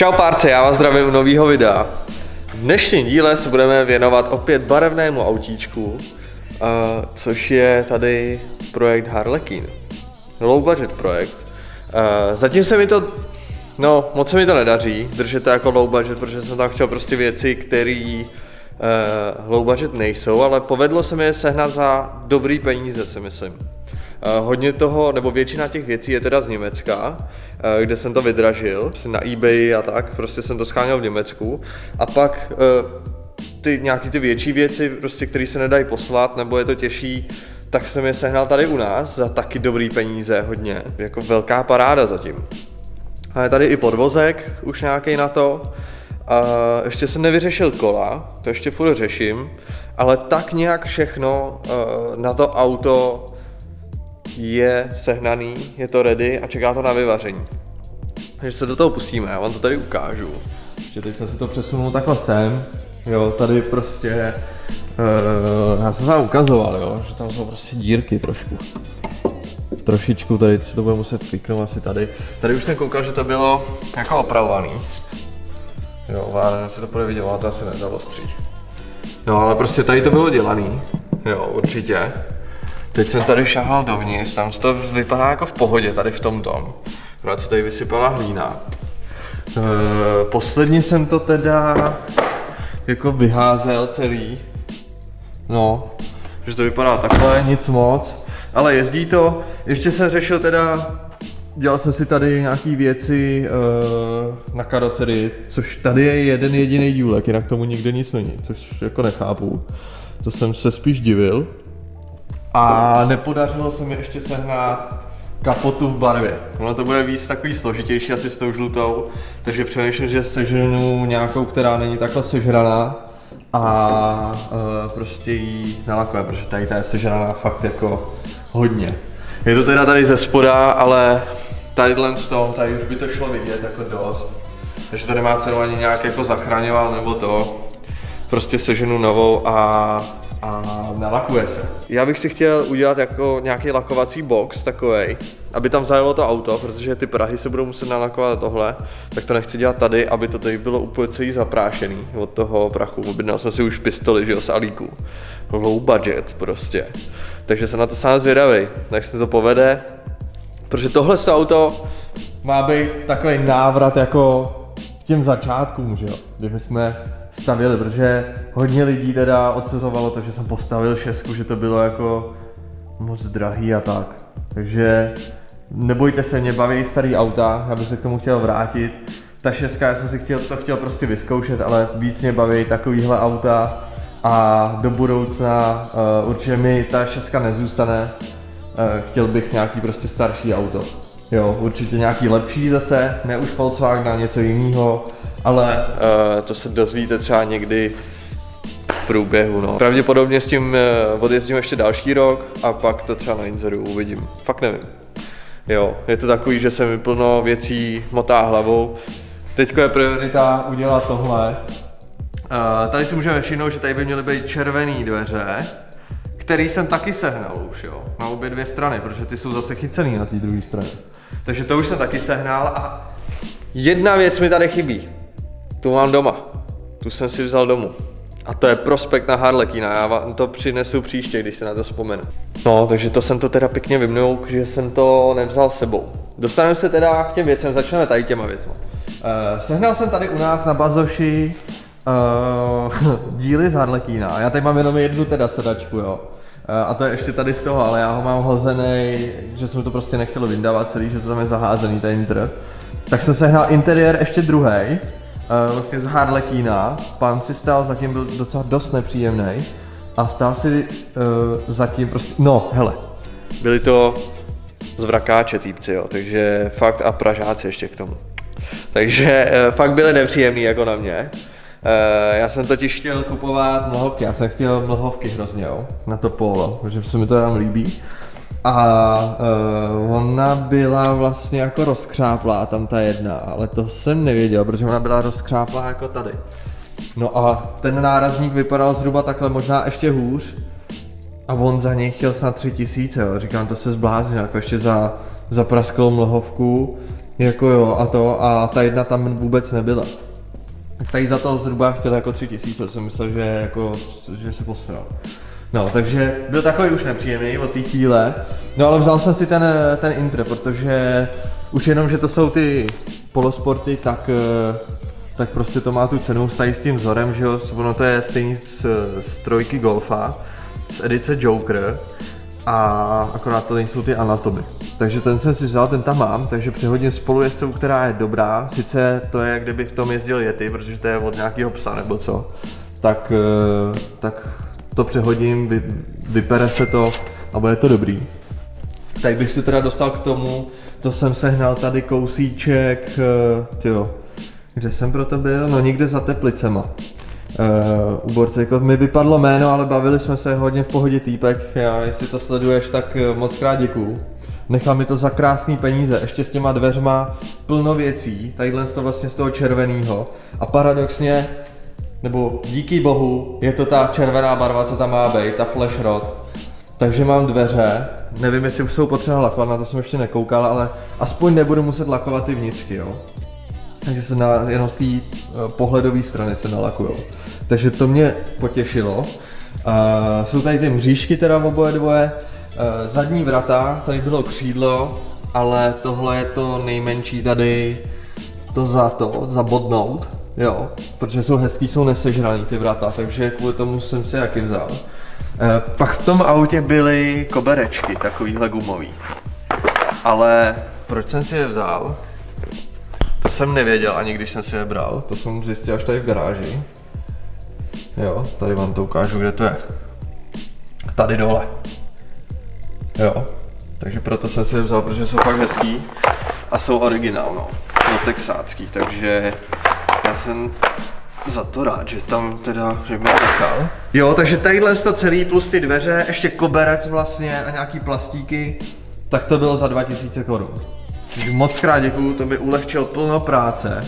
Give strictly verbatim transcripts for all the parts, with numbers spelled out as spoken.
Čau párce, já vás zdravím u nového videa. V dnešním díle se budeme věnovat opět barevnému autíčku, uh, což je tady projekt Harlequin. Low budget projekt. Uh, zatím se mi to, no moc se mi to nedaří, držet to jako low budget, protože jsem tam chtěl prostě věci, které uh, low budget nejsou, ale povedlo se mi je sehnat za dobrý peníze, si myslím. Uh, hodně toho, nebo většina těch věcí je teda z Německa, uh, kde jsem to vydražil, na eBay a tak, prostě jsem to scháněl v Německu. A pak uh, ty nějaký ty větší věci, prostě, které se nedají poslat, nebo je to těžší, tak jsem je sehnal tady u nás za taky dobrý peníze, hodně, jako velká paráda zatím. A je tady i podvozek, už nějaký na to. Uh, ještě jsem nevyřešil kola, to ještě furt řeším, ale tak nějak všechno uh, na to auto je sehnaný, je to ready a čeká to na vyvaření. Takže se do toho pustíme, já vám to tady ukážu. Ještě teď jsem si to přesunul takhle sem, jo, tady prostě, uh, já jsem vám ukazoval, jo, že tam jsou prostě dírky trošku. Trošičku, tady si to bude muset fiknout asi tady. Tady už jsem koukal, že to bylo jako opravovaný. Jo, vám si to bude vidět, ale to asi nezavostří. No ale prostě tady to bylo dělaný, jo, určitě. Teď jsem tady šahal dovnitř, tam to vypadá jako v pohodě, tady v tom tom. Akorát se tady vysypala hlína. E, posledně jsem to teda jako vyházel celý. No, že to vypadá takhle, nic moc. Ale jezdí to, ještě jsem řešil teda, dělal jsem si tady nějaký věci e, na karoserii, což tady je jeden jediný důlek, jinak tomu nikde nic není, což jako nechápu. To jsem se spíš divil. A nepodařilo se mi ještě sehnat kapotu v barvě. Ono to bude víc takový složitější asi s tou žlutou, takže přemýšlím, že seženu nějakou, která není takhle sežraná a e, prostě ji nalakujeme, protože tady ta je sežraná fakt jako hodně. Je to teda tady ze spoda, ale tadyhle s tom, tady už by to šlo vidět jako dost. Takže to nemá cenu ani nějak jako zachraňoval nebo to. Prostě seženu novou a a nalakuje se. Já bych si chtěl udělat jako nějaký lakovací box takovej, aby tam zajelo to auto, protože ty prahy se budou muset nalakovat tohle, tak to nechci dělat tady, aby to tady bylo úplně celý zaprášený od toho prachu. Objednal jsem si už pistoli, že jo, z Alíku. Low budget prostě. Takže jsem na to sám zvědavý, jak se to povede, protože tohle auto má být takový návrat jako k těm začátkům, že jo, kdy my jsme stavili, protože hodně lidí teda odsuzovalo to, že jsem postavil šestku, že to bylo jako moc drahý a tak. Takže nebojte se, mě baví starý auta, já bych se k tomu chtěl vrátit. Ta šestka, já jsem si chtěl, to chtěl prostě vyzkoušet, ale víc mě baví takovýhle auta a do budoucna uh, určitě mi ta šestka nezůstane. Uh, chtěl bych nějaký prostě starší auto. Jo, určitě nějaký lepší zase, ne už Volkswagen a něco jiného, ale uh, to se dozvíte třeba někdy v průběhu, no. Pravděpodobně s tím uh, odjezdím ještě další rok a pak to třeba na Inzeru uvidím, fakt nevím. Jo, je to takový, že se mi plno věcí motá hlavou. Teďko je priorita udělat tohle. Uh, tady si můžeme všimnout, že tady by měly být červené dveře, který jsem taky sehnal už, jo, na obě dvě strany, protože ty jsou zase chycený na té druhé straně. Takže to už jsem taky sehnal a jedna věc mi tady chybí. Tu mám doma. Tu jsem si vzal domů. A to je prospekt na Harlequina, já vám to přinesu příště, když se na to vzpomenu. No, takže to jsem to teda pěkně vymnouk, že jsem to nevzal s sebou. Dostaneme se teda k těm věcem, začneme tady těma věcma. Uh, sehnal jsem tady u nás na Bazoši uh, díly z Harlequina. Já tady mám jenom jednu teda sedačku, jo. A to je ještě tady z toho, ale já ho mám hozený, že jsem to prostě nechtěl vyndávat celý, že to tam je zaházený, ten trh. Tak jsem sehnal interiér ještě druhý, vlastně z Harlequina. Pán si stál zatím, byl docela dost nepříjemný a stál si uh, zatím prostě, no hele, byli to z Vrakáče týpci, jo, takže fakt a Pražáci ještě k tomu. Takže uh, fakt byli nepříjemný jako na mě. Uh, já jsem totiž chtěl kupovat mlhovky, já jsem chtěl mlhovky hrozně, jo, na to polo, protože se mi to tam líbí. A uh, ona byla vlastně jako rozkřáplá, tam ta jedna, ale to jsem nevěděl, protože ona byla rozkřáplá jako tady. No a ten nárazník vypadal zhruba takhle, možná ještě hůř. A on za něj chtěl snad tři tisíce, jo, říkám, to se zbláznil, jako ještě za, za prasklou mlhovku. Jako jo, a to, a ta jedna tam vůbec nebyla. Tady za to zhruba chtěl jako tři tisíce, co jsem myslel, že, jako, že se posral. No, takže byl takový už nepříjemný od té chvíle. No ale vzal jsem si ten, ten Intre, protože už jenom, že to jsou ty polosporty, tak, tak prostě to má tu cenu s tím vzorem, že jo, ono to je stejný z, z trojky Golfa, z edice Joker, a akorát to nejsou ty anatomy. Takže ten jsem si vzal, ten tam mám, takže přehodím spolujezdců, která je dobrá, sice to je, kdyby v tom jezdil Yeti, protože to je od nějakého psa nebo co, tak, tak to přehodím, vy, vypere se to a bude to dobrý. Tak bych si teda dostal k tomu, to jsem sehnal tady kousíček, tyjo, kde jsem pro to byl? No někde za Teplicema. Uh, u Borce, jako mi vypadlo jméno, ale bavili jsme se hodně v pohodě týpek, já, jestli to sleduješ, tak moc krát děkuju. Nechal mi to za krásný peníze, ještě s těma dveřma plno věcí, tadyhle to vlastně z toho červeného a paradoxně, nebo díky bohu, je to ta červená barva, co tam má být, ta flash rod. Takže mám dveře, nevím, jestli už jsou potřeba lakovat, na to jsem ještě nekoukal, ale aspoň nebudu muset lakovat ty vnitřky, jo. Takže se na, jenom z té uh, pohledové strany se nalakujou. Takže to mě potěšilo. Uh, jsou tady ty mřížky teda v oboje dvoje. Uh, zadní vrata, tady bylo křídlo, ale tohle je to nejmenší tady, to za to, zabodnout, jo. Protože jsou hezký, jsou nesežraný ty vrata, takže kvůli tomu jsem si jaký vzal. Uh, pak v tom autě byly koberečky, takovýhle gumový. Ale proč jsem si je vzal? To jsem nevěděl ani když jsem si je bral, to jsem zjistil až tady v garáži. Jo, tady vám to ukážu, kde to je. Tady dole. Jo, takže proto jsem si je vzal, protože jsou fakt hezký a jsou originál, no. No texácký, takže já jsem za to rád, že tam teda, že mě nechal. Jo, takže tadyhle to celý plus ty dveře, ještě koberec vlastně a nějaký plastíky, tak to bylo za dva tisíce korun. Moc krát děkuju, to mi ulehčil plno práce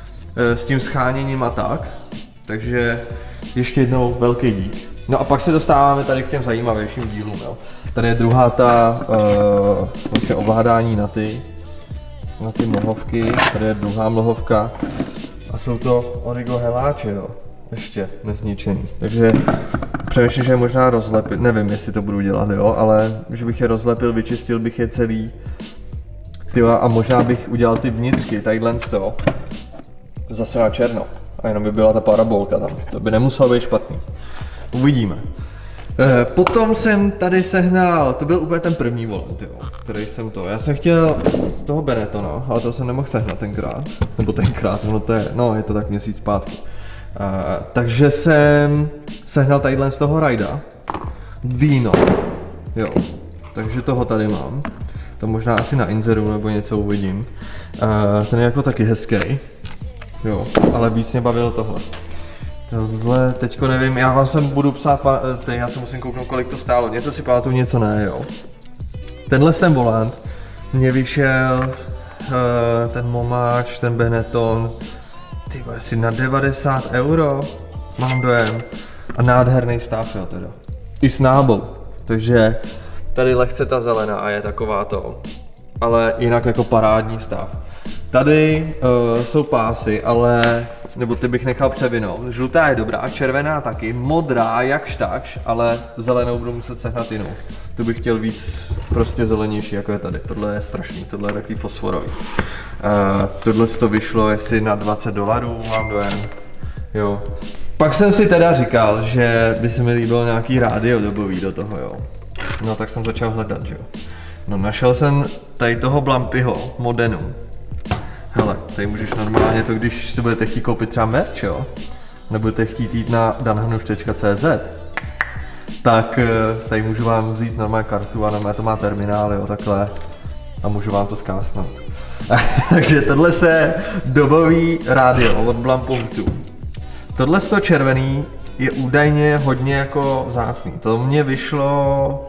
s tím scháněním a tak, takže ještě jednou velký dík. No a pak se dostáváme tady k těm zajímavějším dílům, jo. Tady je druhá ta uh, vlastně ovládání na ty, na ty mlhovky, tady je druhá mlhovka a jsou to Origo heláče, jo, ještě nezničený. Takže přemýšlím, že je možná rozlepit, nevím jestli to budu dělat, jo, ale že bych je rozlepil, vyčistil bych je celý. Tyva, a možná bych udělal ty vnitřky, tadyhle z toho, zase na černo, a jenom by byla ta parabolka tam, to by nemuselo být špatný. Uvidíme. E, potom jsem tady sehnal, to byl úplně ten první volant, jo, který jsem to, já jsem chtěl toho Benettona, ale to jsem nemohl sehnat tenkrát, nebo tenkrát, no to je, no je to tak měsíc zpátky. E, takže jsem sehnal tadyhle z toho Rajda, Dino, jo, takže toho tady mám. To možná asi na Inzeru nebo něco uvidím. Uh, ten je jako taky hezký. Jo, ale víc mě bavilo tohle. Tohle teďko nevím, já vám sem budu psát, teď já se musím kouknout, kolik to stálo. Něco si pamatuju, něco ne, jo. Tenhle ten volant mě vyšel, uh, ten Momáč, ten Benetton, ty asi na devadesát euro, mám dojem. A nádherný stav, jo teda. I s nábou, takže tady lehce ta zelená a je taková to, ale jinak jako parádní stav. Tady uh, jsou pásy, ale, nebo ty bych nechal převinout. Žlutá je dobrá, červená taky, modrá jakž takž, ale zelenou budu muset sehnat jinou. Tu bych chtěl víc prostě zelenější, jako je tady. Tohle je strašný, tohle je takový fosforový. Uh, tohle to vyšlo jestli na dvacet dolarů, mám dojem. Jo. Pak jsem si teda říkal, že by se mi líbilo nějaký rádio dobový do toho, jo. No tak jsem začal hledat, že jo. No našel jsem tady toho Blampyho Modenu. Hele, tady můžeš normálně to, když si budete chtít koupit třeba merch, jo. Nebudete chtít jít na danhanuš tečka cé zet. Tak tady můžu vám vzít normálně kartu a normálně to má terminál, jo, takhle. A můžu vám to zkásnout. Takže tohle se dobový rádio od Blampunktu. Tohle z toho červený je údajně hodně jako vzácný. To mě vyšlo,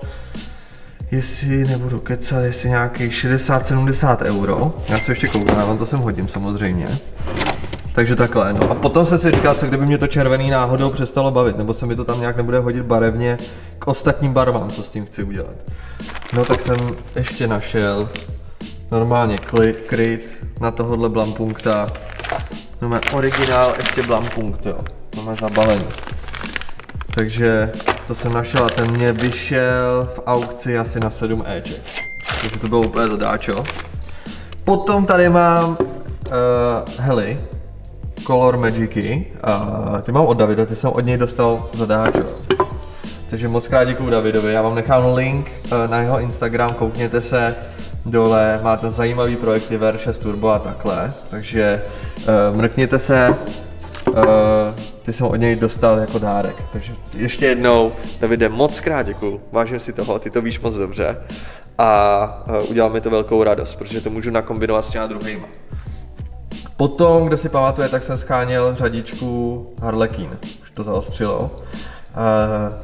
jestli nebudu kecat, jestli nějaký šedesát sedmdesát euro. Já se ještě kouknu, já vám to sem hodím samozřejmě. Takže takhle, no a potom jsem si říkal, co kdyby mě to červený náhodou přestalo bavit, nebo se mi to tam nějak nebude hodit barevně k ostatním barvám, co s tím chci udělat. No tak jsem ještě našel normálně kryt na tohohle Blampunkta. Máme originál ještě Blampunkt, jo. Máme zabalení. Takže to jsem našel a ten mě vyšel v aukci asi na sedm éček. Takže to bylo úplně zadáčo. Potom tady mám uh, hely, Color Magicy. Uh, ty mám od Davida, ty jsem od něj dostal zadáčo. Takže moc krát děkuju Davidovi, já vám nechám link uh, na jeho Instagram, koukněte se dole, má to zajímavý projekty V R šest Turbo a takhle. Takže uh, mrkněte se. Uh, ty jsem od něj dostal jako dárek, takže ještě jednou, Davide, moc krát děkuju, vážím si toho, ty to víš moc dobře a uh, udělal mi to velkou radost, protože to můžu nakombinovat s těma druhýma. Potom, kdo si pamatuje, tak jsem scháněl řadičku Harlequin, už to zaostřilo. Uh,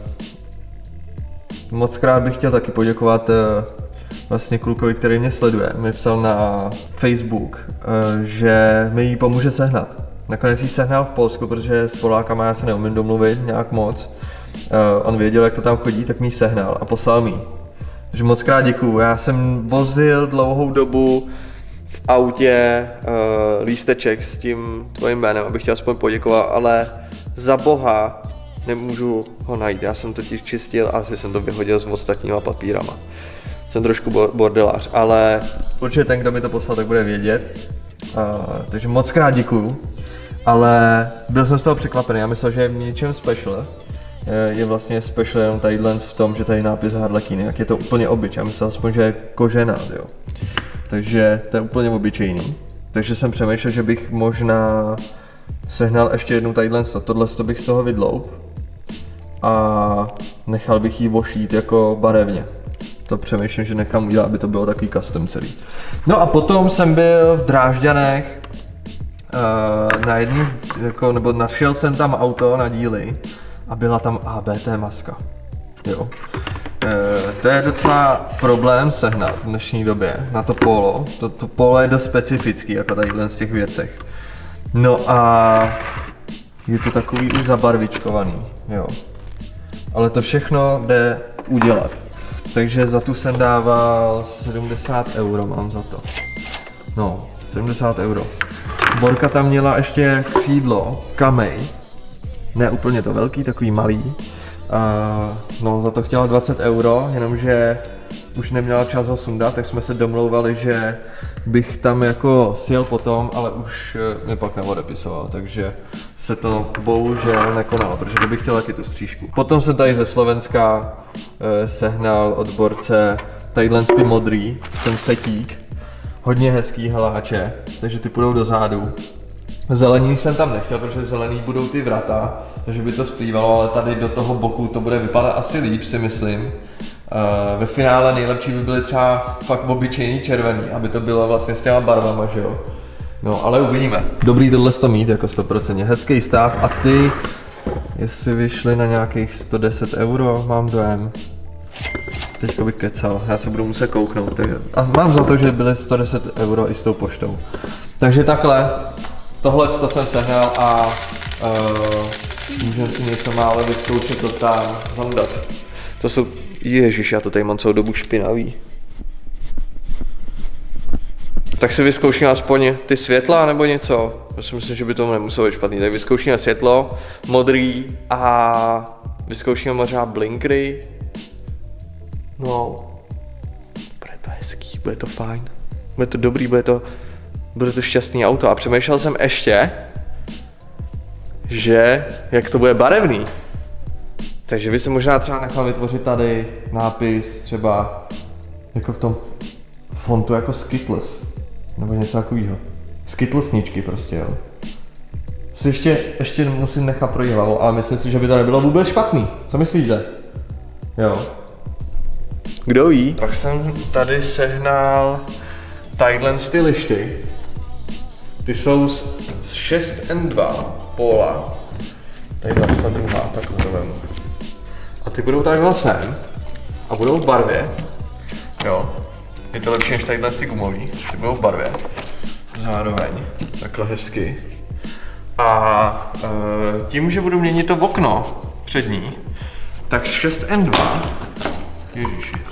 moc krát bych chtěl taky poděkovat uh, vlastně klukovi, který mě sleduje, mi psal na Facebook, uh, že mi ji pomůže sehnat. Nakonec ji sehnal v Polsku, protože s Polákama já se neumím domluvit nějak moc. Uh, on věděl, jak to tam chodí, tak mi ji sehnal a poslal mi. Takže moc krát děkuju. Já jsem vozil dlouhou dobu v autě uh, lísteček s tím tvojím jménem, abych chtěl aspoň poděkovat, ale za boha nemůžu ho najít. Já jsem totiž čistil a asi jsem to vyhodil s ostatníma papírama. Jsem trošku bordelář, ale určitě ten, kdo mi to poslal, tak bude vědět. Uh, takže moc krát děkuju. Ale byl jsem z toho překvapený, já myslel, že je v něčem special. Je vlastně special jenom tady v tom, že tady je nápis Harlequin, jak je to úplně obyč. Já myslel aspoň, že je kožená, jo. Takže to je úplně obyčejný. Takže jsem přemýšlel, že bych možná sehnal ještě jednu tadyhle, tohle bych z toho vydloup a nechal bych ji vošít jako barevně. To přemýšlím, že nechám udělat, aby to bylo takový custom celý. No a potom jsem byl v Drážďanech uh, na jedný, jako, nebo našel jsem tam auto na díly a byla tam A B T maska. Jo. Uh, to je docela problém sehnat v dnešní době na to polo. To, to polo je dost specifický, jako tadyhle z těch věcech. No a je to takový už zabarvičkovaný, jo. Ale to všechno jde udělat. Takže za tu jsem dával sedmdesát euro, mám za to. No, sedmdesát euro. Borka tam měla ještě křídlo, kamej. Ne úplně to velký, takový malý. Uh, no, za to chtěla dvacet euro, jenomže už neměla čas ho sundat, tak jsme se domlouvali, že bych tam jako sjel potom, ale už mi pak neodepisoval, takže se to bohužel nekonalo, protože to bych chtěl taky tu střížku. Potom jsem tady ze Slovenska eh, sehnal od borce tadyhle ty modrý, ten setík, hodně hezký haláče, takže ty půjdou do zádu. Zelený jsem tam nechtěl, protože zelený budou ty vrata, takže by to splývalo, ale tady do toho boku to bude vypadat asi líp, si myslím. Uh, ve finále nejlepší by byly třeba fakt obyčejný červený, aby to bylo vlastně s těma barvama, že jo. No, ale uvidíme. Dobrý tohle to mít jako sto procent. Hezký stav a ty, jestli vyšly na nějakých sto deset euro, mám dojem. Teďko bych kecal, já se budu muset kouknout. Tak... A mám za to, že byly sto deset euro i s tou poštou. Takže takhle, tohle to jsem sehnal a uh, můžeme si něco málo vyzkoušet to tam zandat. To jsou, ježiš, já to tady mám celou dobu špinavý. Tak si vyzkoušíme aspoň ty světla nebo něco. Já si myslím, že by to nemuselo být špatný. Tak vyzkoušíme světlo, modrý a vyzkoušíme možná blinkry. No, bude to hezký, bude to fajn. Bude to dobrý, bude to, bude to šťastný auto. A přemýšlel jsem ještě, že jak to bude barevný. Takže by se možná třeba nechal vytvořit tady nápis třeba jako v tom fontu jako Skittles. Nebo něco takového. Skittlesničky prostě, jo. Si ještě, ještě musím nechat projít hlavou, ale myslím si, že by to nebylo vůbec špatný. Co myslíte? Jo. Kdo ví? Pak jsem tady sehnal tadyhle ty lišty. Ty jsou z, z šest N dva Pola. Tadyhle ta druhá, takhle to vemu. A ty budou takhle sem. A budou v barvě. Jo. Je to lepší než tadyhle ty gumový. Ty budou v barvě. Zároveň. Takhle hezky. A e, tím, že budu měnit to okno přední, tak šest N dva, ježiši,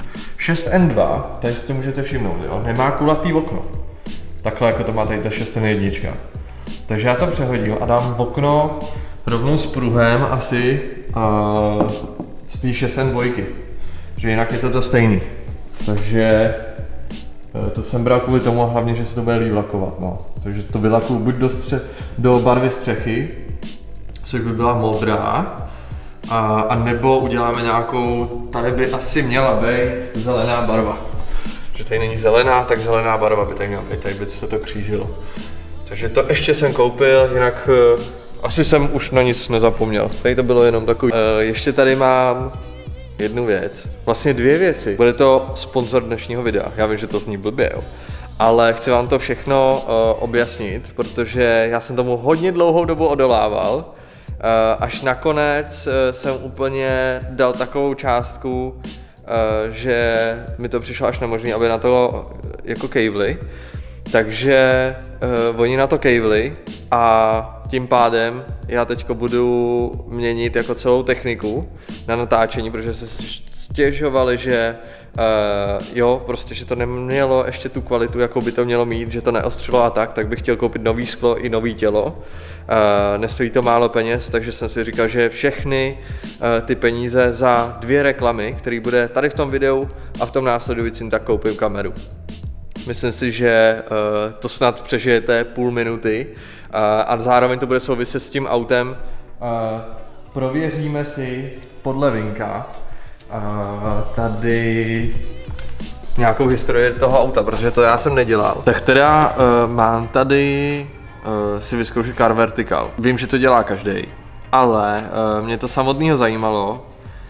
šest N dva, tady si to můžete všimnout, jo, nemá kulatý okno. Takhle jako to má tady ta šest N jedna. Takže já to přehodím a dám okno rovnou s pruhem asi uh, z té šest N dva. Že jinak je to to stejný. Takže uh, to jsem bral kvůli tomu a hlavně, že se to bude líp lakovat. No. Takže to vylakuju buď do, stře do barvy střechy, což by byla modrá, a, a nebo uděláme nějakou, tady by asi měla být zelená barva. Že tady není zelená, tak zelená barva by tady měla být, tady by se to křížilo. Takže to ještě jsem koupil, jinak uh, asi jsem už na nic nezapomněl. Tady to bylo jenom takový. Uh, ještě tady mám jednu věc, vlastně dvě věci. Bude to sponzor dnešního videa, já vím, že to zní blbě, jo. Ale chci vám to všechno uh, objasnit, protože já jsem tomu hodně dlouhou dobu odolával. Uh, až nakonec uh, jsem úplně dal takovou částku, uh, že mi to přišlo až nemožné, aby na to uh, jako kejvli. Takže uh, oni na to kejvli a tím pádem já teďko budu měnit jako celou techniku na natáčení, protože se stěžovali, že uh, jo, prostě, že to nemělo ještě tu kvalitu, jakou by to mělo mít, že to neostřilo a tak, tak bych chtěl koupit nový sklo i nový tělo. Uh, nestojí to málo peněz, takže jsem si říkal, že všechny uh, ty peníze za dvě reklamy, které bude tady v tom videu a v tom následujícím, tak koupím kameru. Myslím si, že uh, to snad přežijete půl minuty uh, a zároveň to bude souviset s tím autem. Uh, prověříme si podle vinka uh, tady nějakou historii toho auta, protože to já jsem nedělal. Tak teda uh, mám tady uh, si vyzkoušet Car Vertical. Vím, že to dělá každý, ale uh, mě to samotného zajímalo, uh,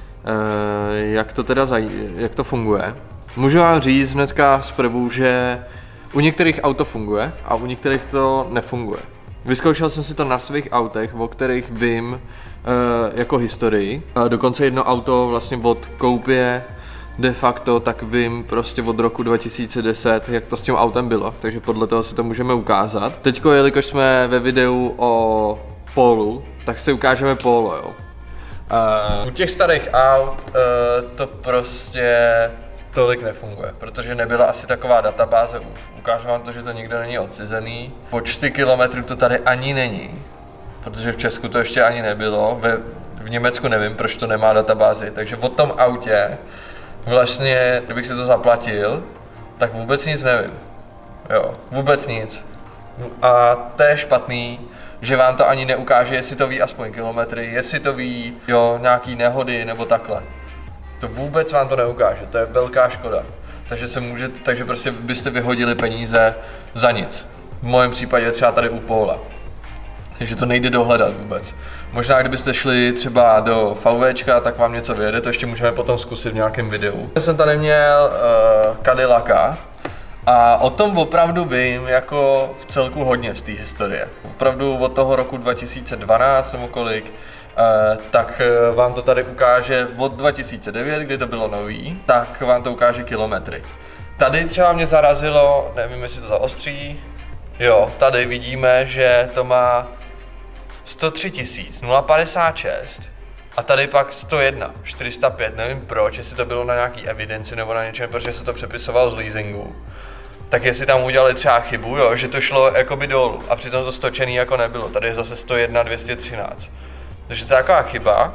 jak to teda zaj jak to funguje. Můžu vám říct hnedka zprvu, že u některých auto funguje a u některých to nefunguje. Vyzkoušel jsem si to na svých autech, o kterých vím e, jako historii. A dokonce jedno auto vlastně od koupě de facto, tak vím prostě od roku dva tisíce deset, jak to s tím autem bylo, takže podle toho si to můžeme ukázat. Teďko, jelikož jsme ve videu o Polu, tak si ukážeme Polo, jo. Uh, u těch starých aut uh, to prostě tolik nefunguje, protože nebyla asi taková databáze, ukážu vám to, že to nikdo není odcizený. Počty kilometrů to tady ani není, protože v Česku to ještě ani nebylo, Ve, v Německu nevím, proč to nemá databázi, takže o tom autě vlastně, kdybych si to zaplatil, tak vůbec nic nevím, jo, vůbec nic. A to je špatný, že vám to ani neukáže, jestli to ví aspoň kilometry, jestli to ví, jo, nějaký nehody nebo takhle. To vůbec vám to neukáže, to je velká škoda. Takže se můžete, takže prostě byste vyhodili peníze za nic. V mém případě třeba tady u Pola. Takže to nejde dohledat vůbec. Možná kdybyste šli třeba do VWčka, tak vám něco vyjede, to ještě můžeme potom zkusit v nějakém videu. Já jsem tady měl uh, Cadillaca a o tom opravdu vím jako v celku hodně z té historie. Opravdu od toho roku dva tisíce dvanáct nebo kolik, Uh, tak uh, vám to tady ukáže od dva tisíce devět, kdy to bylo nový, tak vám to ukáže kilometry. Tady třeba mě zarazilo, nevím, jestli to zaostří, jo, tady vidíme, že to má sto tři tisíc nula padesát šest a tady pak sto jedna čtyři sta pět, nevím proč, jestli to bylo na nějaký evidenci nebo na něčem, protože se to přepisovalo z leasingu. Tak jestli tam udělali třeba chybu, jo, že to šlo jakoby dolů a přitom to stočený jako nebylo, tady je zase sto jedna dvě stě třináct. Takže to je taková chyba,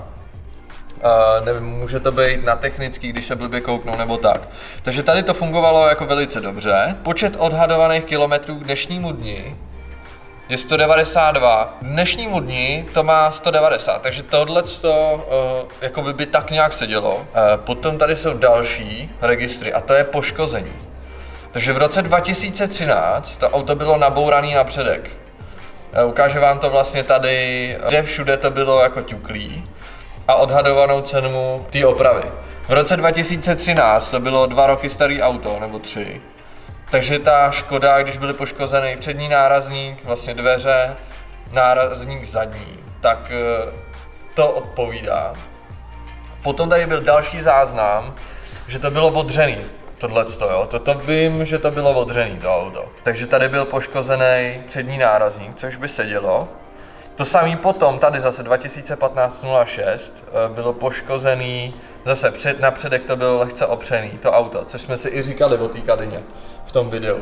uh, nevím, může to být na technický, když se blbě kouknou nebo tak. Takže tady to fungovalo jako velice dobře. Počet odhadovaných kilometrů k dnešnímu dni je sto devadesát dva. K dnešnímu dni to má sto devadesát, takže tohle uh, jako by, by tak nějak sedělo. Uh, potom tady jsou další registry a to je poškození. Takže v roce dva tisíce třináct to auto bylo nabourané na předek. Ukáže vám to vlastně tady, kde všude to bylo jako ťuklý a odhadovanou cenu té opravy. V roce dva tisíce třináct to bylo dva roky starý auto, nebo tři. Takže ta škoda, když byly poškozený přední nárazník, vlastně dveře, nárazník zadní, tak to odpovídá. Potom tady byl další záznam, že to bylo odřený. Tohleto, jo, toto vím, že to bylo odřený to auto. Takže tady byl poškozený přední nárazník, což by sedělo. To samý potom, tady zase dva tisíce patnáct nula šest, bylo poškozený, zase před, na předek to bylo lehce opřený, to auto, což jsme si i říkali o té Kadině v tom videu,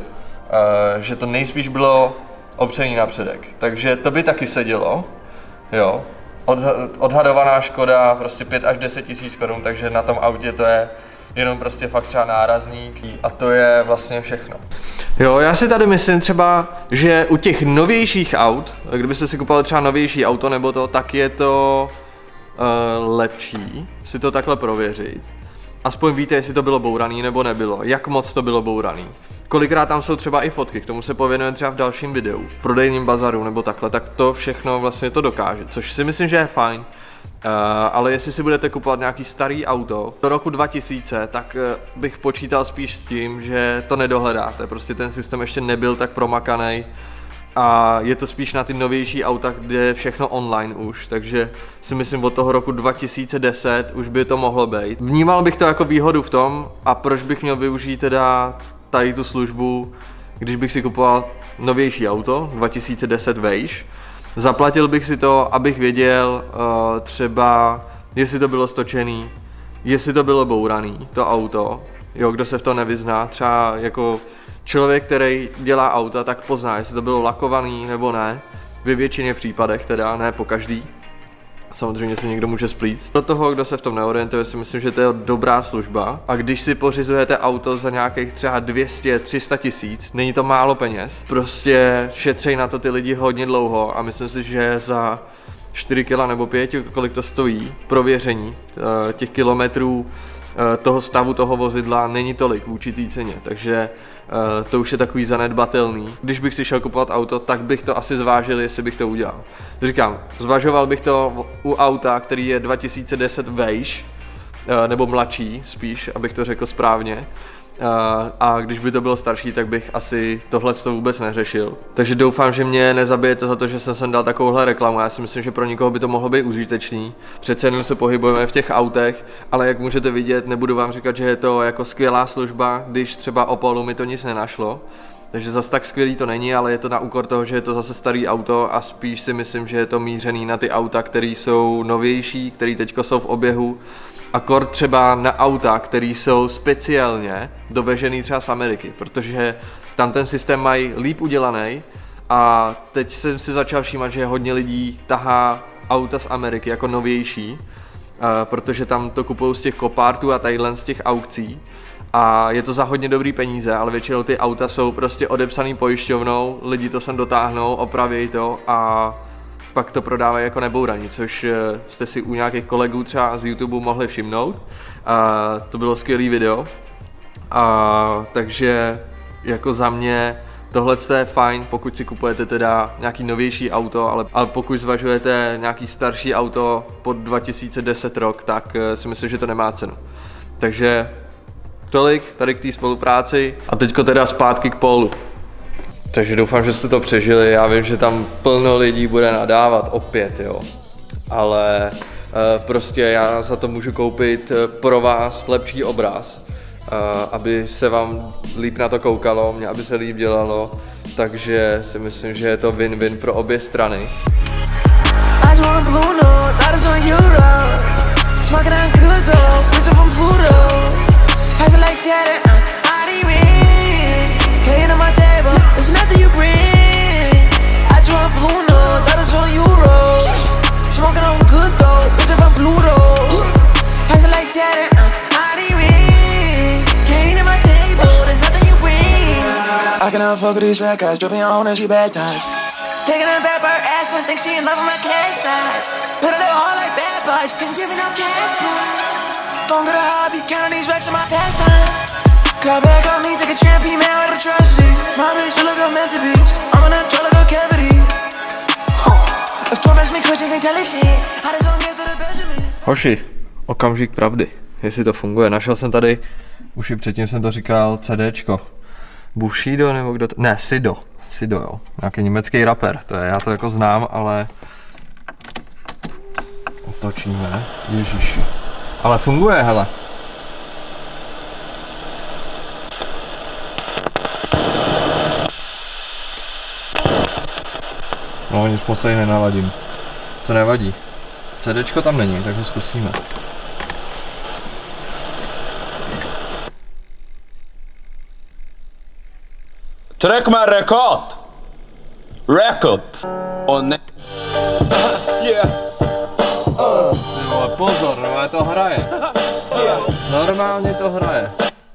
že to nejspíš bylo opřený na předek, takže to by taky sedělo, jo. Od, odhadovaná škoda prostě pět až deset tisíc korun, takže na tom autě to je jenom prostě fakt třeba nárazník a to je vlastně všechno. Jo, já si tady myslím třeba, že u těch novějších aut, kdybyste si kupovali třeba novější auto nebo to, tak je to uh, lepší si to takhle prověřit. Aspoň víte, jestli to bylo bouraný nebo nebylo, jak moc to bylo bouraný. Kolikrát tam jsou třeba i fotky, k tomu se pověnujeme třeba v dalším videu, v prodejním bazaru nebo takhle, tak to všechno vlastně to dokáže, což si myslím, že je fajn. Uh, ale jestli si budete kupovat nějaký starý auto do roku dva tisíce, tak uh, bych počítal spíš s tím, že to nedohledáte, prostě ten systém ještě nebyl tak promakaný a je to spíš na ty novější auta, kde je všechno online už, takže si myslím od toho roku dva tisíce deset už by to mohlo být. Vnímal bych to jako výhodu v tom, a proč bych měl využít teda tady tu službu, když bych si kupoval novější auto, dva tisíce deset vejš. Zaplatil bych si to, abych věděl uh, třeba, jestli to bylo stočený, jestli to bylo bouraný, to auto, jo, kdo se v to nevyzná, třeba jako člověk, který dělá auta, tak pozná, jestli to bylo lakovaný nebo ne, ve většině případech teda, ne po každý. Samozřejmě se někdo může splít. Pro toho, kdo se v tom neorientuje, si myslím, že to je dobrá služba. A když si pořizujete auto za nějakých třeba dvě stě tři sta tisíc, není to málo peněz. Prostě šetří na to ty lidi hodně dlouho a myslím si, že za čtyři kila nebo pět, kolik to stojí, prověření těch kilometrů toho stavu toho vozidla není tolik v určitý ceně, takže uh, to už je takový zanedbatelný. Když bych si šel kupovat auto, tak bych to asi zvážil, jestli bych to udělal. Říkám, zvažoval bych to u auta, který je dva tisíce deset vejš, uh, nebo mladší spíš, abych to řekl správně. Uh, a když by to bylo starší, tak bych asi tohle to vůbec neřešil. Takže doufám, že mě nezabijete za to, že jsem sem dal takovouhle reklamu. Já si myslím, že pro někoho by to mohlo být užitečný. Přece jenom se pohybujeme v těch autech, ale jak můžete vidět, nebudu vám říkat, že je to jako skvělá služba, když třeba Opelu mi to nic nenašlo. Takže zas tak skvělý to není, ale je to na úkor toho, že je to zase starý auto a spíš si myslím, že je to mířený na ty auta, které jsou novější, které teďko jsou v oběhu. Akor třeba na auta, které jsou speciálně dovežený třeba z Ameriky, protože tam ten systém mají líp udělaný a teď jsem si začal všímat, že hodně lidí tahá auta z Ameriky jako novější, protože tam to kupují z těch Copartů a tadyhle z těch aukcí a je to za hodně dobrý peníze, ale většinou ty auta jsou prostě odepsaný pojišťovnou, lidi to sem dotáhnou, opravějí to a pak to prodávají jako nebouraní, což jste si u nějakých kolegů třeba z YouTube mohli všimnout. A to bylo skvělý video. A takže jako za mě tohle je fajn, pokud si kupujete teda nějaký novější auto, ale, ale pokud zvažujete nějaký starší auto pod dva tisíce deset rok, tak si myslím, že to nemá cenu. Takže tolik tady k té spolupráci a teďko teda zpátky k Paulu. Takže doufám, že jste to přežili, já vím, že tam plno lidí bude nadávat opět, jo. Ale e, prostě já za to můžu koupit pro vás lepší obraz, e, aby se vám líp na to koukalo, mě aby se líp dělalo, takže si myslím, že je to win-win pro obě strany. I cannot fuck with these red guys, dripping on and she bad times. Taking her back by her ass, I think she in love with my cash size. Put her hard like bad boys, been giving up cash, boo. Don't get a hobby, counting these racks in my pastime. Call back on me, take a champ, female with a tragedy. My bitch, she look a masterpiece. I'm in a troll like a cavity. If twelve ask me questions, ain't telling shit. I just don't get to the Benjamins. Hoši, okamžik pravdy, jestli to funguje. Našel jsem tady, už i předtím jsem to říkal, CDčko. Bushido nebo kdo to... Ne, Sido. Sido, jo. Nějaký německý rapper. To je, já to jako znám, ale... Otočíme. Ježiši. Ale funguje, hele. No, nic moc se nenaladím. To nevadí. CDčko tam není, tak ho zkusíme. Tryck med rekord! Record! Och ne... yeah! Uh. Jo, pozor, no, to hraje. Yeah. Normálně to hraje.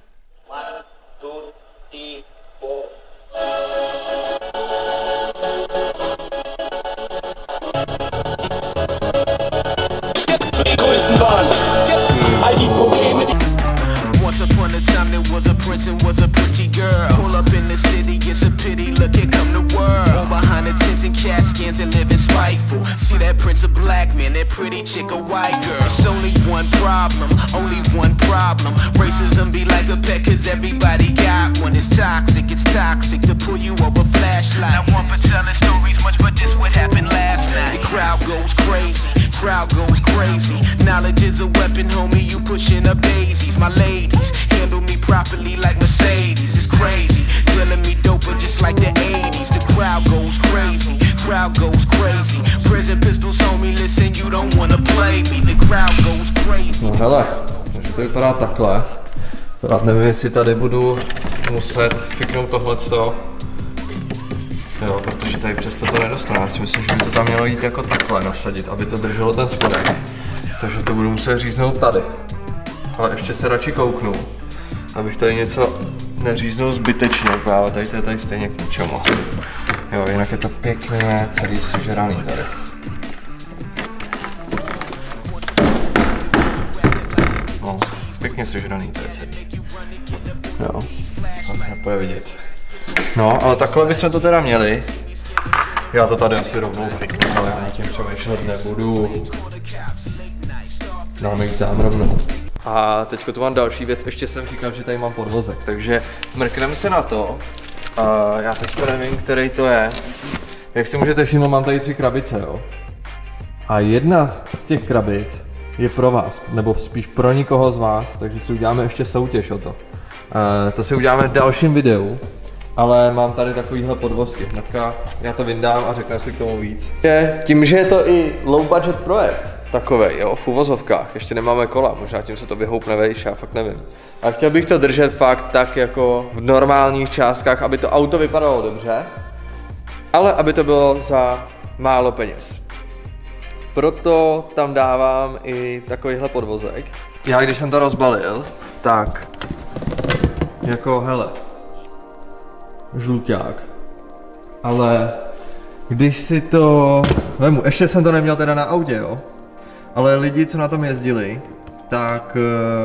Once upon a time there was a prince and was a pretty girl. Pull up in the city, it's a pity, look here come the world. All behind the tents and cat skins and living spiteful. See that prince a black man, that pretty chick a white girl. It's only one problem, only one problem. Racism be like a pet cause everybody got one. It's toxic, it's toxic to pull you over flashlight. Not one for telling stories much, but this what happened last night. The crowd goes crazy, crowd goes crazy. Knowledge is a weapon, homie, you pushing up daisies. My ladies handle me properly like Mercedes. It's crazy, dealing me doper just like the eighties. The crowd goes crazy, crowd goes crazy. Prison pistols, homie, listen, you don't wanna play me. The crowd goes crazy. No hele, takže to vypadá takhle. Rád nevím, jestli tady budu muset fiknout tohleto. Jo, protože tady přesto to nedostane. Já si myslím, že by to tam mělo jít jako takhle nasadit, aby to drželo ten spodek. Takže to budu muset říznout tady. Ale ještě se radši kouknu, abych tady něco neříznul zbytečně, ale tady to je tady stejně k ničemu. Jo, jinak je to pěkně celý sežraný tady. No, pěkně sežraný to je celý. Jo, to se nepůjde vidět. No, ale takhle bychom to teda měli. Já to tady asi rovnou fiknu, ale já na tím přemýšlet nebudu. Dáme jít tam rovnou. A teďko tu mám další věc, ještě jsem říkal, že tady mám podvozek, takže mrkneme se na to. Uh, já teďka nevím, který to je. Jak si můžete všimnout, mám tady tři krabice, jo. A jedna z těch krabic je pro vás, nebo spíš pro nikoho z vás, takže si uděláme ještě soutěž o to. Uh, to si uděláme v dalším videu, ale mám tady takovýhle podvozky. Hnedka já to vyndám a řeknu si k tomu víc. Je, tím, že je to i low budget projekt, takovej, jo, v uvozovkách, ještě nemáme kola, možná tím se to vyhoupne vejš, já fakt nevím. A chtěl bych to držet fakt tak jako v normálních částkách, aby to auto vypadalo dobře, ale aby to bylo za málo peněz. Proto tam dávám i takovýhle podvozek. Já když jsem to rozbalil, tak jako hele, žluťák, ale když si to vemu, ještě jsem to neměl teda na autě, jo. Ale lidi, co na tom jezdili, tak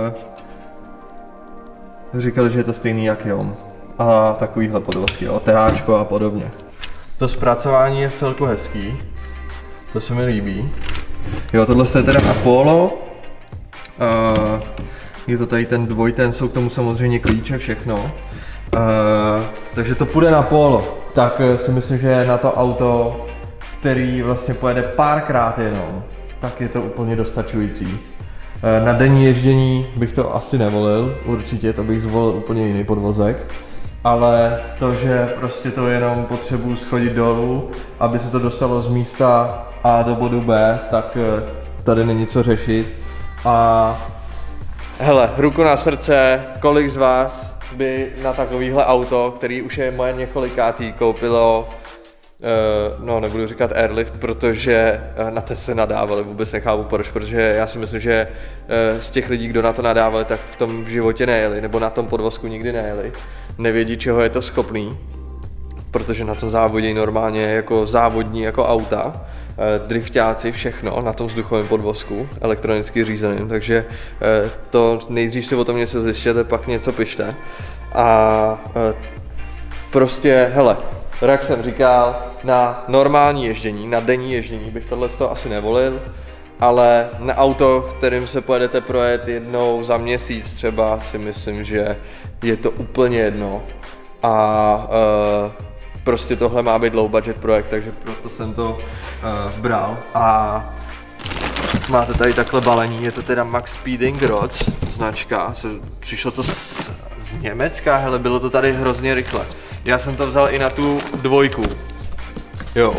uh, říkali, že je to stejný jak on. A takovýhle podvozky, jo, THčko a podobně. To zpracování je v celku hezký, to se mi líbí. Jo, tohle je teda na Polo. Uh, je to tady ten dvojten, jsou k tomu samozřejmě klíče, všechno. Uh, takže to půjde na Polo. Tak uh, si myslím, že na to auto, který vlastně pojede párkrát jenom, tak je to úplně dostačující. Na denní ježdění bych to asi nevolil, určitě, to bych zvolil úplně jiný podvozek. Ale to, že prostě to jenom potřebuji schodit dolů, aby se to dostalo z místa A do bodu B, tak tady není co řešit. A hele, ruku na srdce, kolik z vás by na takovýhle auto, který už je moje několikátý, koupilo Uh, no, nebudu říkat airlift, protože uh, na to se nadávali, vůbec nechápu proč, protože já si myslím, že uh, z těch lidí, kdo na to nadávali, tak v tom v životě nejeli, nebo na tom podvozku nikdy nejeli, nevědí, čeho je to schopný, protože na tom závodí normálně jako závodní jako auta, uh, driftáci, všechno na tom vzduchovém podvozku, elektronicky řízeným, takže uh, to nejdřív si o tom něco zjistěte, pak něco pište a uh, prostě, hele, jak jsem říkal, na normální ježdění, na denní ježdění bych tohle asi nevolil, ale na auto, kterým se pojedete projet jednou za měsíc třeba, si myslím, že je to úplně jedno. A uh, prostě tohle má být low budget projekt, takže proto jsem to uh, bral. A máte tady takhle balení, je to teda Max Speeding Rods, značka, přišlo to z, z Německa, hele, bylo to tady hrozně rychle. Já jsem to vzal i na tu dvojku, jo,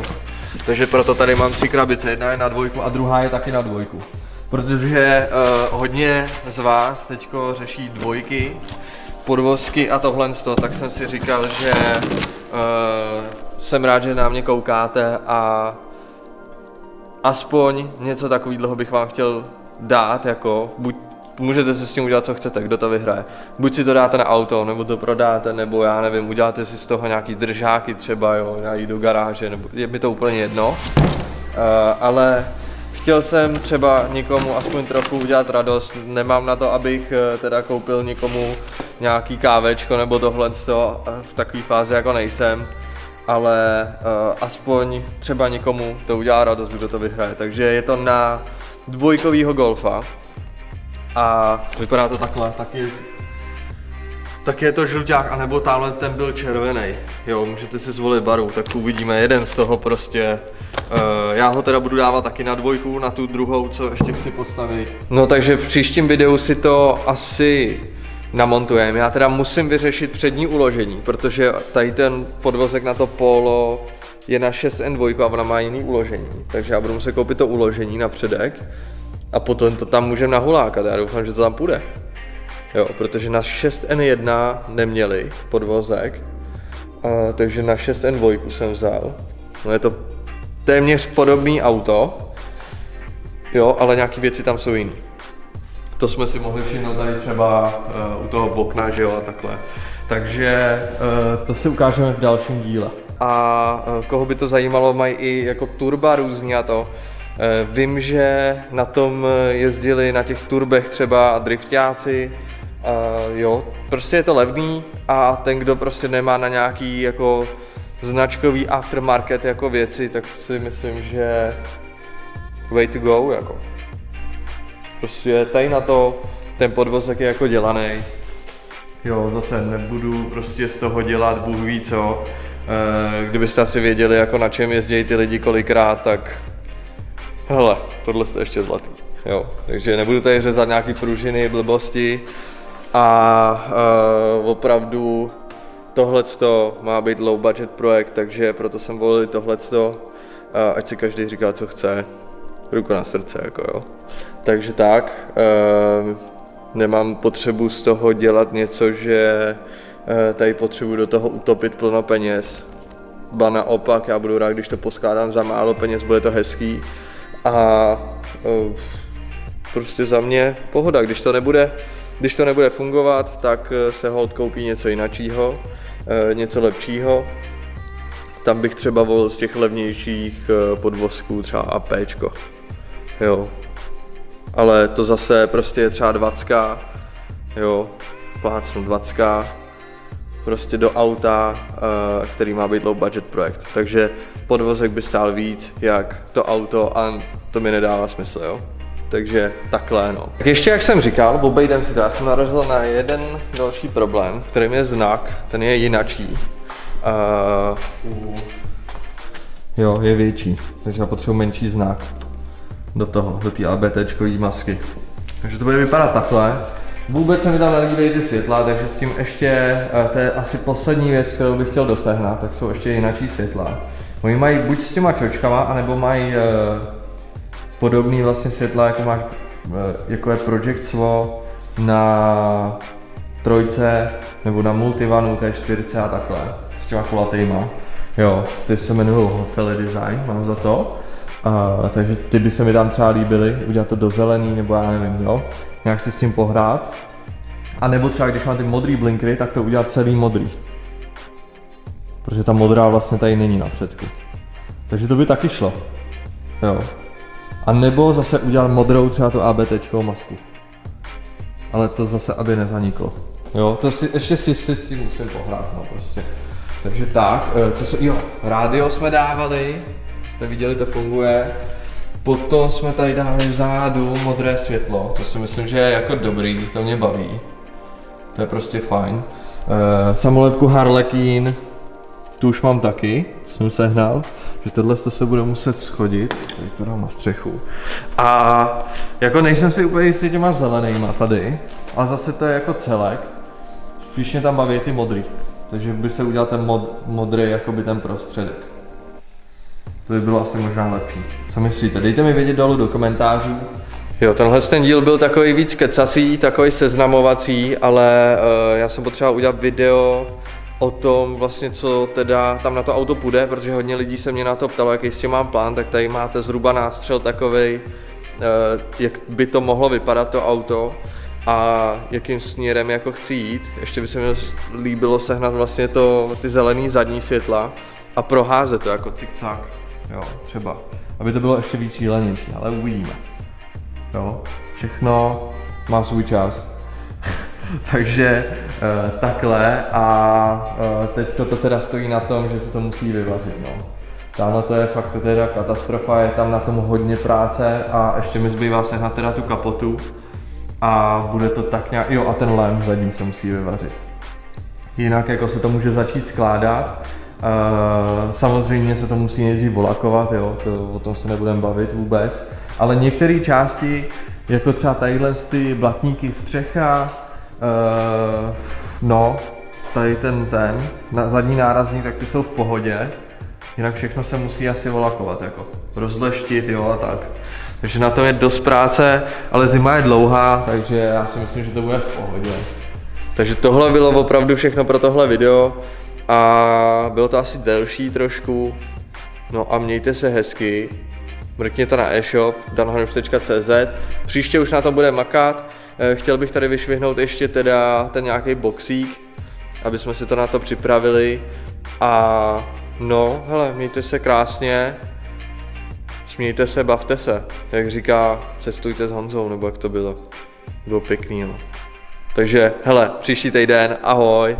Takže proto tady mám tři krabice, jedna je na dvojku a druhá je taky na dvojku. Protože uh, hodně z vás teďko řeší dvojky, podvozky a tohle, tak jsem si říkal, že uh, jsem rád, že na mě koukáte a aspoň něco takového bych vám chtěl dát, jako buď můžete si s tím udělat, co chcete, kdo to vyhraje. Buď si to dáte na auto, nebo to prodáte, nebo já nevím, uděláte si z toho nějaký držáky třeba, jo, nějaký do garáže, nebo je mi to úplně jedno. Uh, ale chtěl jsem třeba někomu aspoň trochu udělat radost, nemám na to, abych uh, teda koupil někomu nějaký kávečko nebo tohle v takové fázi, jako nejsem. Ale uh, aspoň třeba někomu to udělá radost, kdo to vyhraje. Takže je to na dvojkovýho Golfa. A vypadá to takhle, taky, taky je to žluťák, anebo tamhle ten byl červený. Jo, můžete si zvolit barvu, tak uvidíme jeden z toho prostě. Uh, já ho teda budu dávat taky na dvojku, na tu druhou, co ještě chci postavit. No takže v příštím videu si to asi namontujeme. Já teda musím vyřešit přední uložení, protože tady ten podvozek na to Polo je na šest N dva a ona má jiný uložení. Takže já budu muset koupit to uložení na předek a potom to tam můžeme nahulákat. Já doufám, že to tam půjde. Jo, protože na šest N jedna neměli podvozek, a, takže na šest N dva jsem vzal. No je to téměř podobný auto, jo, ale nějaký věci tam jsou jiný. To jsme si mohli všimnout tady třeba uh, u toho okna, že jo, a takhle. Takže uh, to si ukážeme v dalším díle. A uh, koho by to zajímalo, mají i jako turba různý a to. Uh, vím, že na tom jezdili na těch turbech třeba driftáci. Uh, jo, prostě je to levný a ten, kdo prostě nemá na nějaký jako značkový aftermarket jako věci, tak si myslím, že way to go jako. Prostě tady na to ten podvozek je jako dělaný. Jo, zase nebudu prostě z toho dělat bůh ví co. E, kdybyste asi věděli, jako na čem jezdí ty lidi kolikrát, tak hele, tohle je ještě zlatý. Jo, takže nebudu tady řezat nějaký pružiny, blbosti a e, opravdu tohleto má být low budget projekt, takže proto jsem volil tohleto, ať si každý říká, co chce. Ruku na srdce, jako jo. Takže tak, e, nemám potřebu z toho dělat něco, že e, tady potřebuji do toho utopit plno peněz. Ba naopak, já budu rád, když to poskládám za málo peněz, bude to hezký. A e, prostě za mě pohoda, když to nebude, když to nebude fungovat, tak se hold koupí něco jináčího, e, něco lepšího. Tam bych třeba volil z těch levnějších podvozků třeba APčko. Jo. Ale to zase prostě je třeba dvacka, jo, plácnu dvacka, prostě do auta, který má být low budget projekt. Takže podvozek by stál víc, jak to auto a to mi nedává smysl, jo. Takže takhle, no. Tak ještě jak jsem říkal, obejdem si to, já jsem narazil na jeden další problém, kterým je znak, ten je jinačí. Uh, jo, je větší, takže já potřebuji menší znak do toho, do té LBTčkové masky. Takže to bude vypadat takhle. Vůbec se mi tam nelíbí ty světla, takže s tím ještě, to je asi poslední věc, kterou bych chtěl dosehnat, tak jsou ještě jináčí světla. Oni mají buď s těma čočkama, anebo mají uh, podobný vlastně světla, jako máš, uh, jako je Project Swo na trojce, nebo na Multivanu, té čtyřce a takhle, s těma kulatýma. Jo, ty se jmenují Hofele Design, mám za to. Uh, takže ty by se mi tam třeba líbily, udělat to do zelený, nebo já nevím, jo, nějak si s tím pohrát. A nebo třeba když mám ty modrý blinkry, tak to udělat celý modrý. Protože ta modrá vlastně tady není na předku. Takže to by taky šlo, jo. A nebo zase udělat modrou třeba tu ABTčkovou masku. Ale to zase, aby nezaniklo. Jo, to si, ještě si, si s tím musím pohrát, no prostě. Takže tak, co jsou, jo, rádio jsme dávali. Jste viděli, to funguje. Potom jsme tady dali vzadu modré světlo, to si myslím, že je jako dobrý, to mě baví. To je prostě fajn. E, samolepku Harlequin, tu už mám taky, jsem sehnal, že tohle to se bude muset schodit, tady to dám na střechu. A jako nejsem si úplně jistý těma zelenýma tady, ale zase to je jako celek, spíš mě tam baví ty modrý, takže by se udělal ten mod, modrý, jakoby ten prostředek. To by bylo asi možná lepší. Co myslíte? Dejte mi vědět dolů do komentářů. Jo, tenhle ten díl byl takový víc kecací, takový seznamovací, ale uh, já jsem potřeboval udělat video o tom vlastně, co teda tam na to auto půjde, protože hodně lidí se mě na to ptalo, jaký s tím mám plán, tak tady máte zhruba nástřel takovej, uh, jak by to mohlo vypadat to auto a jakým směrem jako chci jít. Ještě by se mi líbilo sehnat vlastně to, ty zelený zadní světla a proházet to jako cik-cak, jo, třeba, aby to bylo ještě víc šílenější, ale uvidíme. Jo, všechno má svůj čas. Takže e, takhle a e, teďko to teda stojí na tom, že se to musí vyvařit, no. Tamhle to je fakt to teda katastrofa, je tam na tom hodně práce a ještě mi zbývá sehnat teda tu kapotu a bude to tak nějak, jo a ten lém zadní se musí vyvařit. Jinak jako se to může začít skládat, e, samozřejmě se to musí nejdřív volakovat, jo, to, o tom se nebudeme bavit vůbec. Ale některé části, jako třeba tadyhle ty blatníky, střecha, uh, no, tady ten ten, na zadní nárazník, tak ty jsou v pohodě. Jinak všechno se musí asi volakovat, jako rozleštit, jo a tak. Takže na tom je dost práce, ale zima je dlouhá, takže já si myslím, že to bude v pohodě. Takže tohle bylo opravdu všechno pro tohle video a bylo to asi delší trošku. No a mějte se hezky. Mrkněte na e-shop dan hanuš tečka cé zet. Příště už na to bude makat. Chtěl bych tady vyšvihnout ještě teda ten nějaký boxík, aby jsme si to na to připravili. A no, hele, mějte se krásně. Smějte se, bavte se. Jak říká, cestujte s Honzou, nebo jak to bylo. Bylo pěkný, no. Takže, hele, příští týden, ahoj.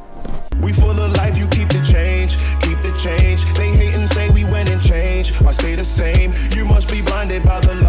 We full of life, you keep the change, keep the change. They hate and say we went and changed. I say the same. You must be blinded by the